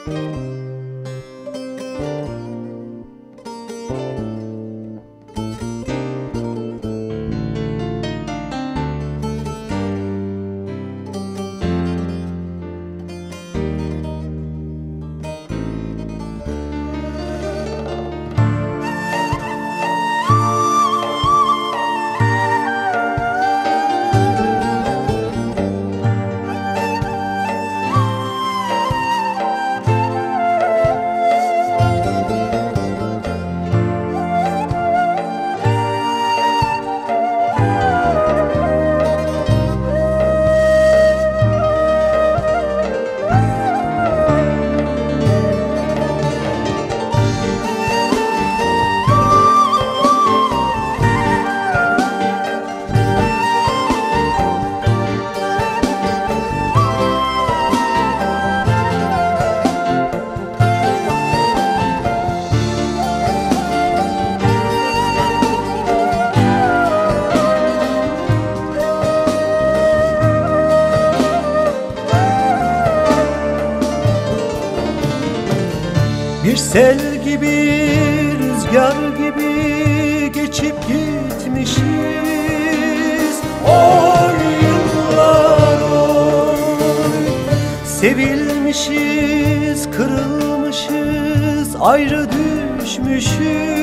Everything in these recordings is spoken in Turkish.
Bir sel gibi, rüzgar gibi geçip gitmişiz. Oy yıllar oy, sevilmişiz, kırılmışız, ayrı düşmüşüz.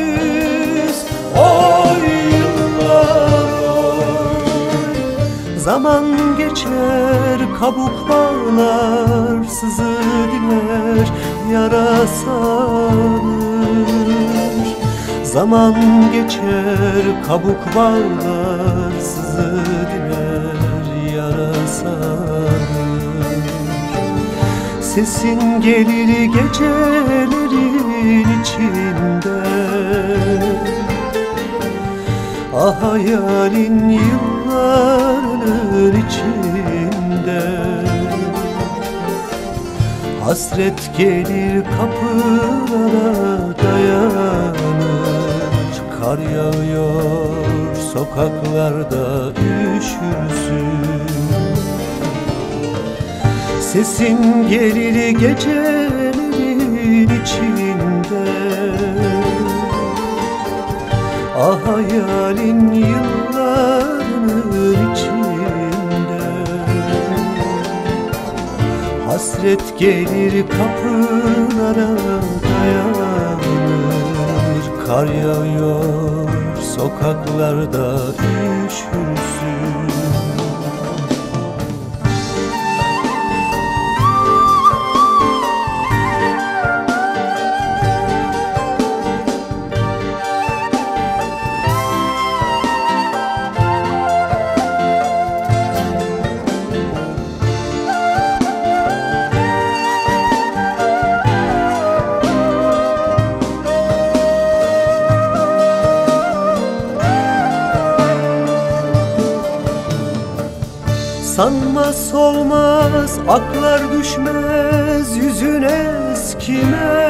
Oy yıllar oy, zaman geçer, kabuk bağlar, sızı diner, yara sarır. Zaman geçer, kabuk bağlar, sızı diner, yara sarır. Sesin gelir gecelerin içinde, ah hayalin yılların içinde. Hasret gelir kapılara dayanır, kar yağıyor sokaklarda üşürsün. Sesin gelir gecelerin içinde, ah hayalin yılların içinde. Hasret gelir kapılara dayanır, kar yağıyor sokaklarda üşürsün. Sanmaz olmaz, aklar düşmez, yüzün eskimez.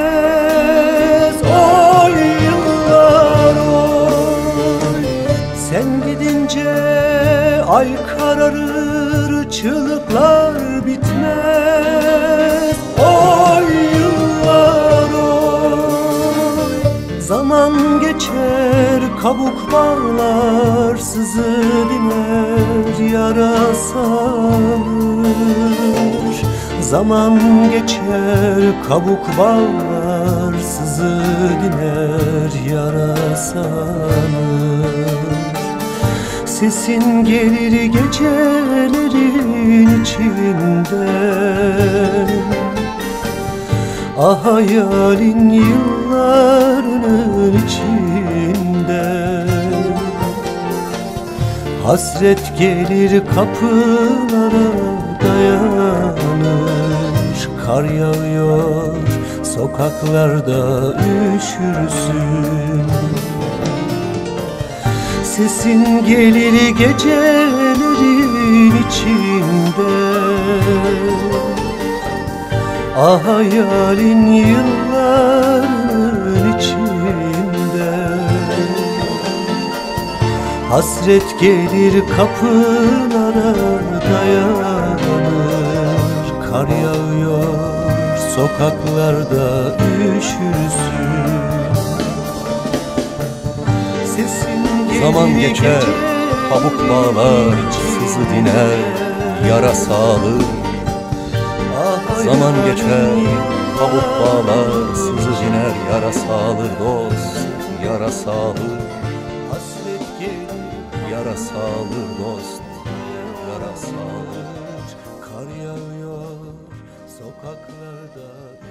Oy yıllar oy, sen gidince ay kararır, çığlıklar bitmez. Oy yıllar oy, zaman geçer, kabuk bağlar, sızı diner, yara sarır. Zaman geçer, kabuk bağlar, sızı diner, yara sarır. Sesin gelir gecelerin içinde, ah hayalin yılların içinde. Hasret gelir kapılara dayanır, kar yağıyor sokaklarda üşürsün. Sesin gelir gecelerin içinde, ah hayalin yılların içinde. Hasret gelir kapılara dayanır, kar yağıyor sokaklarda üşürsün. Sesin Zaman geçer, pamuk bağlar, sızı diner, yara sağlık. Zaman geçer, pamuk bağlar, sızı diner, yara sağlık dost, yara sağlık. hasret gelir, Yara sağlık dost, yara sağlık. kar yağıyor sokaklarda.